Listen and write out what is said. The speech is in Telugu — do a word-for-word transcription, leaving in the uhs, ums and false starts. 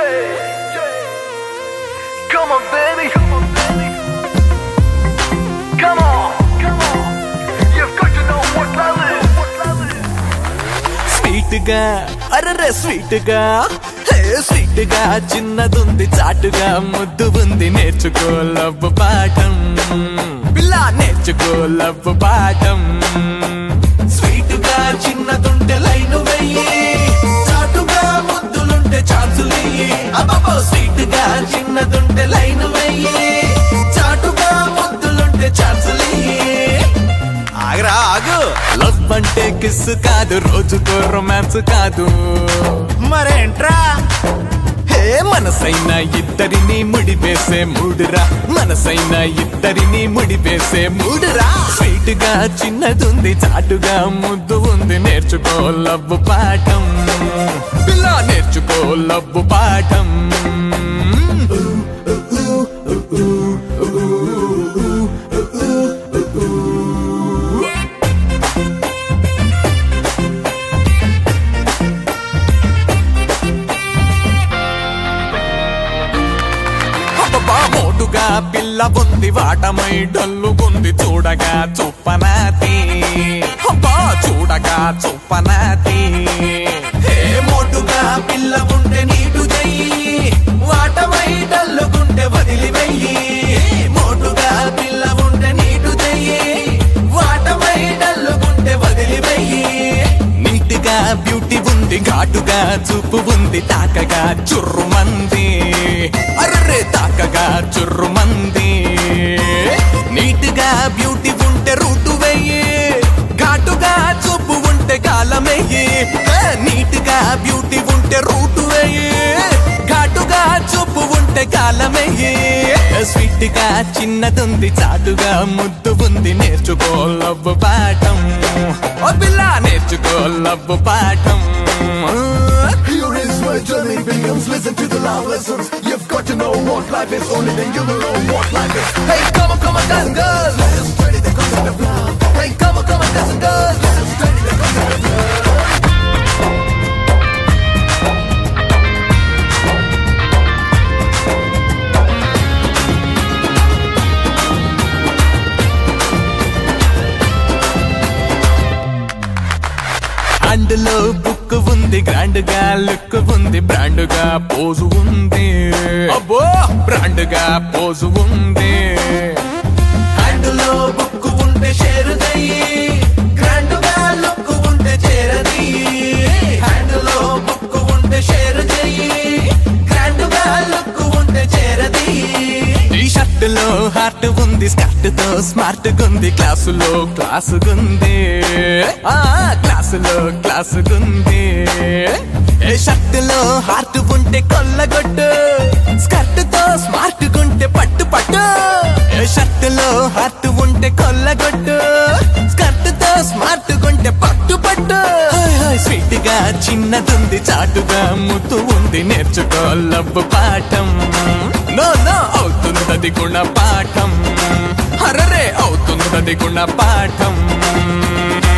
Come on, baby. Come on, baby. Come on, come on. You've got to know what love is. What love is. Sweet ga, arre sweet ga. Hey, sweet ga, చిన్నదుంది చాటుగా ముద్దు ఉంది నేర్చుకో లవ్ పాఠం పిల్ల నేర్చుకో లవ్ పాఠం స్వీట్ గా చిన్నదుంటే లైన్ వెయ్యి చాటుగా ముద్దులుంటే ఛాన్సులెయ్యి అబ్బబ్బో స్వీట్ గా చిన్నదుంటే లైన్ వెయ్యి చాటుగా ముద్దులుంటే ఛాన్సులెయ్యి ఆగరా ఆగు లవ్ అంటే కిస్ కాదు రోజుకో రొమాన్స్ కాదు మరేంట్రా హే మనసైన ఇద్దరిని ముడివేసే మూడురా మనసైన ఇద్దరిని ముడివేసే మూడురా స్వీట్ గా చిన్నదుంది చాటుగా ముద్దు ఉంది నేర్చుకో లవ్ పాఠం పిల్ల నేర్చుకో లవ్ పాఠం మోటుగా పిల్ల ఉంది వాటమై డల్లుగుంది చూడగా చుప్పనాతి అబ్బా చూడగా చుప్పనాతి హే మోటుగా పిల్ల ఉంటే నీటు చెయ్యి వాటమై డల్లుగుంటే వదిలివెయ్యి మోటుగా పిల్ల ఉంటే నీటు చెయ్యి వాటమై డల్లుగుంటే వదిలివెయ్యి నీట్గా బ్యూటీ ఉంది ఘాటుగా చూపు ఉంది తాకగా చుర్రుమంది అర్రే తాకగా చుర్రుమంది నీట్గా బ్యూటీ ఉంటే రూటు వెయ్యి ఘాటుగా చూపు ఉంటే కాలమెయ్యి నీట్గా బ్యూటీ ఉంటే రూటు వెయ్యి ఘాటుగా చూపు ఉంటే కాలమెయ్యి స్వీట్ గా చిన్నదుంది చాటుగా ముద్దు ఉంది నేర్చుకో లవ్ పాఠం ఓ పిల్ల నేర్చుకో లవ్ పాఠం Here is where journey begins. Listen to the love lessons. You've got to know what life is. Only then you will know what life is. Hey, come on, come on, guys and girls. Let us study the concept of love. Hey, come on, come on, guys and girls. Let us study the concept of love. అందులో బుక్ ఉంది గ్రాండ్ గా లుక్ ఉంది బ్రాండ్ గా పోజు ఉంది అబ్బో బ్రాండ్ గా పోజు ఉంది అందులో బుక్ ఉంటే షేర్ చెయ్యి గ్రాండ్ గా లుక్ ఉంటే చేరది అందులో బుక్ ఉంటే షేర్ చెయ్యి గ్రాండ్ గా లుక్ ఉంటే చేరది ఈ షర్ట్ లో హార్ట్ ఉంది స్కర్ట్ తో స్మార్ట్ గుంది క్లాసులో క్లాసు గుంది ఆ క్లాసులో క్లాసు గుంది ఏ షర్ట్ లో హార్ట్ ఉంటే కొల్లగొట్టు స్కర్ట్ తో స్మార్ట్ గుంటే పట్టు పట్టు ఏ షర్ట్ లో హార్ట్ ఉంటే కొల్లగొట్టు స్కర్ట్ తో స్మార్ట్ గుంటే పట్టు పట్టు స్వీట్ గా చిన్నదుంది చాటుగా ముద్దు ఉంది నేర్చుకో లవ్ పాఠం నో నో అవుతుందది గుణ పాఠం అరరే అవుతుందది గుణ పాఠం